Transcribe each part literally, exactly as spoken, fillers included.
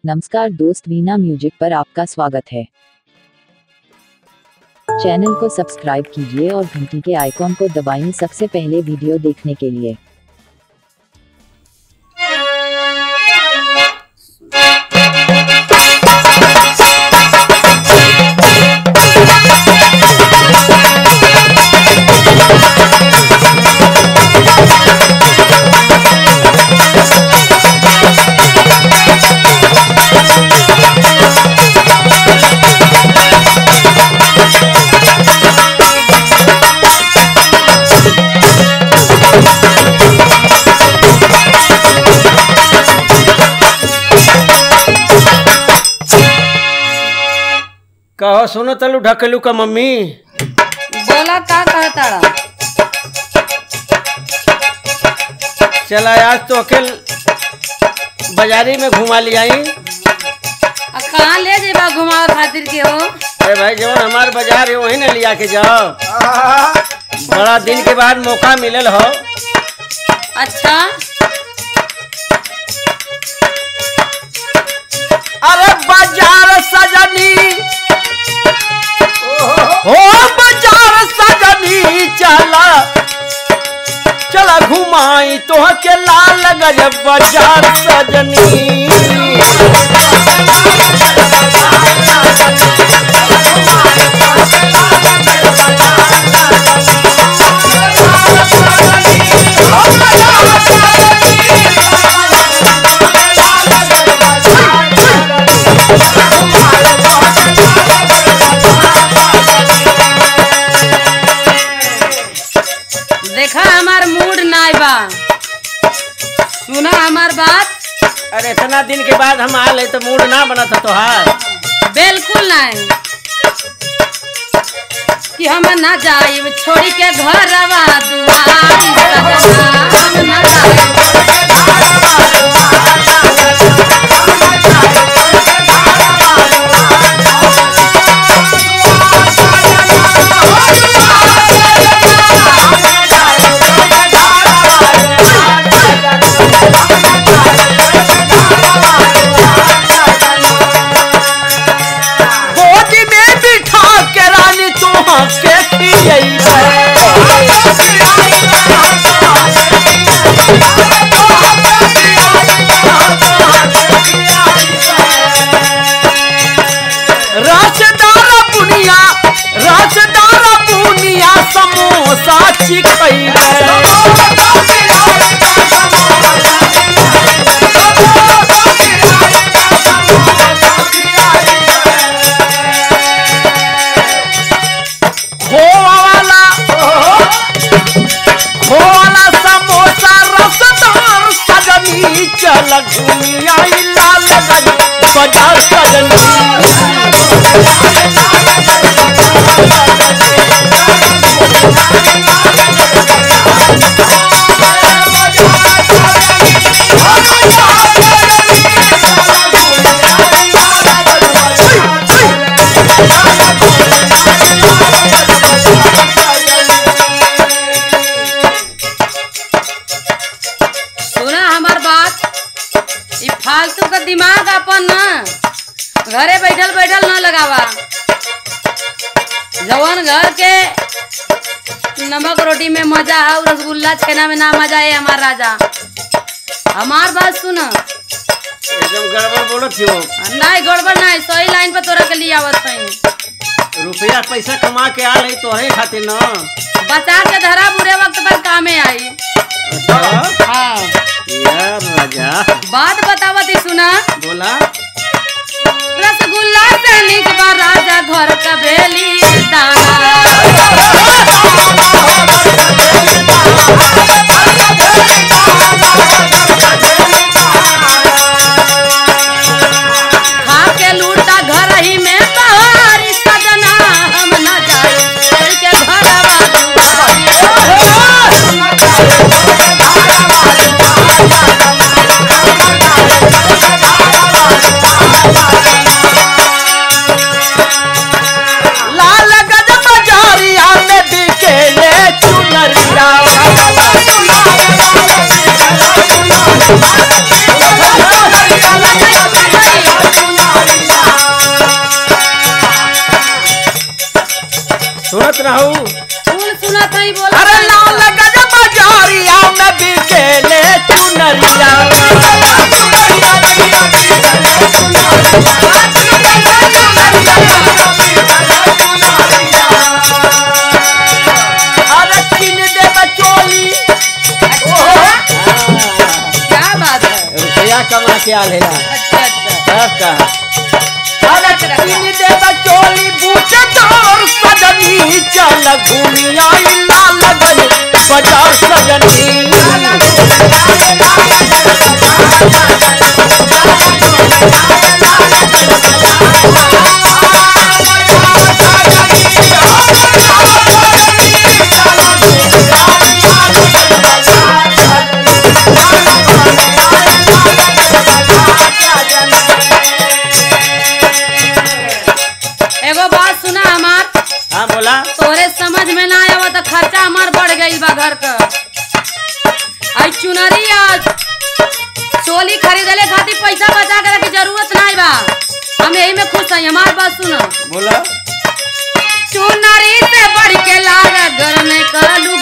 नमस्कार दोस्त, वीणा म्यूजिक पर आपका स्वागत है। चैनल को सब्सक्राइब कीजिए और घंटी के आइकॉन को दबाइए सबसे पहले वीडियो देखने के लिए। कहो सुनो तलू ढकलू का मम्मी बोला का कहता। चला आज तो अकेल बाजारी में घुमा लिया। कहाँ ले जेबा घुमाओ खातिर के हो? अरे भाई जवन हमार बाजार है वही न लिया के जाओ। बड़ा दिन के बाद मौका मिलल हो। अच्छा अरे बाजार सजनी हो, बाजार सजनी चला चला घुमाई तो के लाल गजब बाजार सजनी। देखा हमार मूड नाई बा, सुना हमार बात। अरे इतना दिन के बाद हम आए तो मूड ना बना था तोहार? बिल्कुल नहीं कि हम ना जाइब छोड़ी के घरवा दुआरी सजना, हम ना समोसा चिकई खोवा वाला खोला समोसा रसदार सजनी चल घूमिया लाल बाजार सजनी। फालतू का दिमाग अपन न घरे बैठल बैठल न लगावा। जवन घर के नमक रोटी में मजा है, रसगुल्ला छेना में ना मजा है। हमार राजा हमार बात सुन। एकदम गड़बड़ बोलत हो। नहीं गड़बड़ नहीं, सही लाइन पे तोरा के लिए आवत है। रुपया पैसा कमा के आ रही तोहरे खातिर न, बचा के धरा बुरे वक्त पर कामे आई। हाँ यार राजा बात बतावती सुना। बोला रसगुल्ला से निक बा राजा घर का बेली दाना। खा के लूटा घर ही में बहारी सजना, हम न जाए के घरवा लाल गजब जारिया में बिके ले चुनरिया। के आल है अच्छा अच्छा सब का अरे तीन दे चोली बूटे तोर सजनी चल घूमिया इल्ला लगन बाजार सजनी एगो बात सुना हमार। हाँ बोला। तोरे समझ में ना आया तो खर्चा हमार बढ़ गई बा घर का। आई चुनरी आज चोली खरीदले खातिर पैसा बचा के रखे जरूरत नहीं बा। हम यही में खुश हैं। हमार बात सुनो। बोला। चुनरी से बढ़ के लागा घर में कलू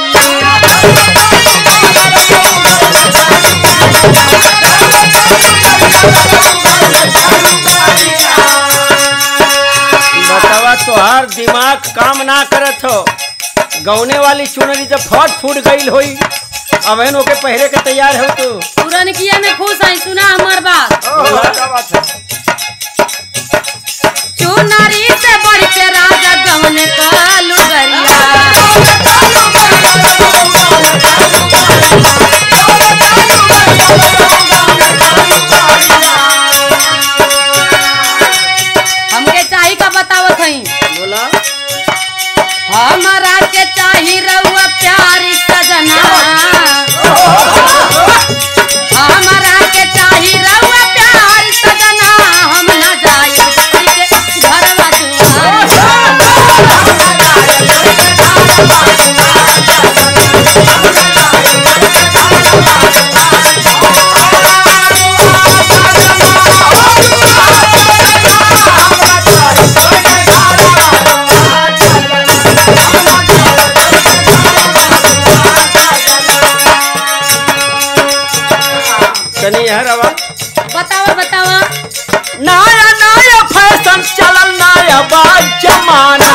बतावा तोहार दिमाग काम ना करत हो। गौने वाली चुनरी जब फट फूट गई होई अब ओके पहरे के तैयार हो तू। पूरन किया में खुश है। सुना हमार बात। चुनरी से बढ़ के राजा गौने कलू हमके चाही का बतावत हई। बोला। हमारा के चाही रउआ प्यारी सजना। हमारा के चाही रउआ प्यारी सजना। हम ना जाई घरवा बतावा बतावा। नया नया फैशन चलल नया बात जमाना।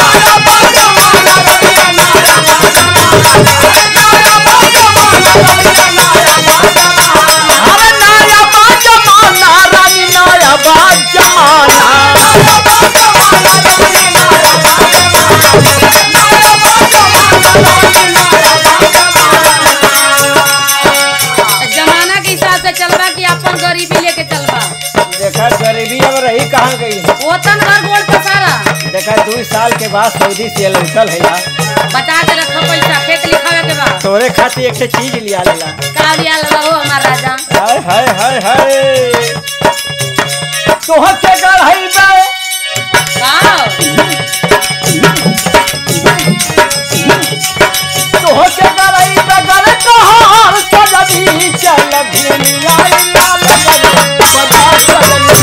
अरे नया बात जमाना रानी नया बात जमाना। जमाना के हिसाब से चलबा कि अपन गरीबी लेके चलबा। देखा गरीबी अब रही कहाँ गई। ओतन घर गोल पसारा। देखा दो साल के बाद सऊदी से लौटल है बचा के रखो पैसा खेत लिखावे के बाद। तोरे खातिर एक चीज लिया लेला। का लिया लगा हो हमार राजा। हाय हाय हाय हाय तोह के गढ़ई बे का तोह के गढ़ई बे गल तोहर सजनी चल घूमिया इल्ला लगन बाजार सजनी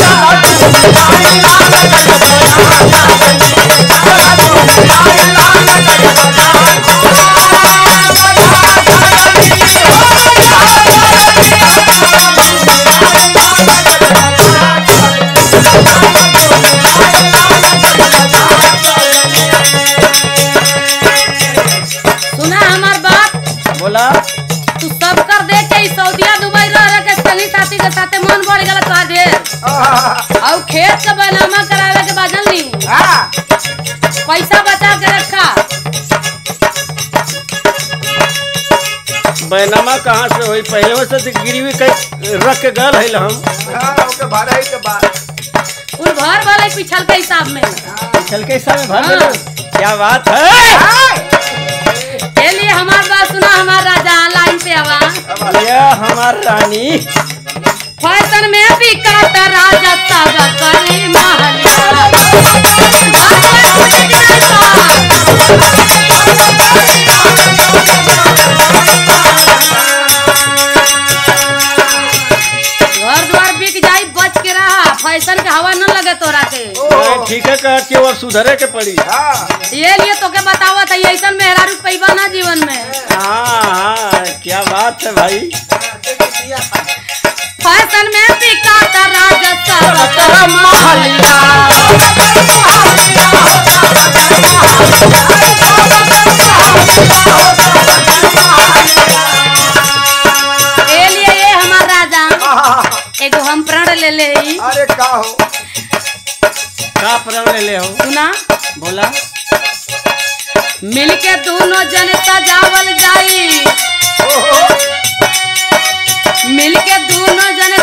सुना हमार बात। बोला। तू सब कर दे के सऊदिया दुबई रह रह के संगी साथी के साथे मन बढ़ गला तोहार ढेर। और खेत का बैनामा करावे के बाद जल्दी पैसा बचा के रखा। बैनामा कहाँ से हुई पहले से गिरवी रख के गल है हम। उन घर वाले पिछल के हिसाब में चल के हिसाब में भर देलो। क्या बात है। ये लिए हमार बात सुना हमार राजा। लाइन पे आवा। ये हमार रानी फैशन में भी काटा राजा सब करी महलिया। घर द्वार बिक जाई बच के रहा। फैशन के हवा न लगे तोरा के। ठीक है कर के और सुधरे के पड़ी। ये लिए तो के बतावा था ऐसा मेहरारू पैबा ना जीवन में। हाँ हाँ क्या बात है भाई। फैशन में भी काटा राजा सब करम महलिया। ये लिए ये हमार राजा हम प्रण ले ले ही। अरे का हो का प्रण ले ले हो सुना बोला। मिलके दोनों जने सजावल जाई, ओहो मिलके दोनों जने